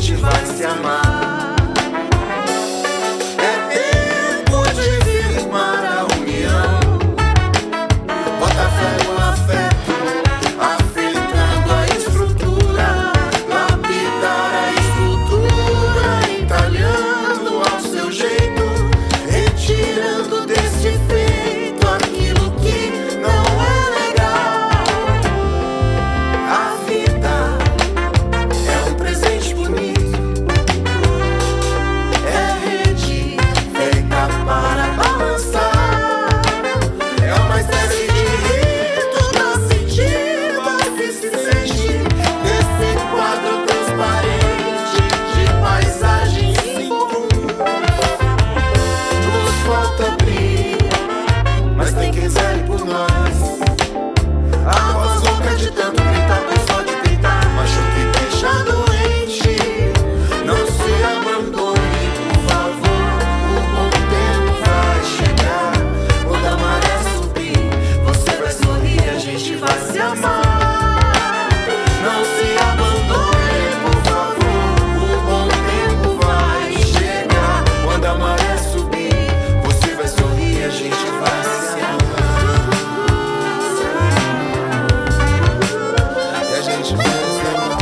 gente vai se amar. É tempo de firmar a união. Bota fé no afeto, afetando a estrutura, lapidar a estrutura, entalhando ao seu jeito, retirando desse feito aquilo que não é legal. A vida é um presente bonito, é rede feita para balançar, é uma espécie de rito pra sentir o que se sente nesse quadro transparente de paisagem sem fundo. Nos falta brilho, mas tem quem zele por nós. A voz louca de tanto gritar, pois só de gritar machuca e deixa doente. Não se abandone, por favor, o bom tempo vai chegar. Quando a maré subir, você vai sorrir, a gente vai se amar. Não se abandone, por favor, o bom tempo vai chegar. Quando a maré subir, você vai sorrir, a gente vai se amar. E a gente vai se amar.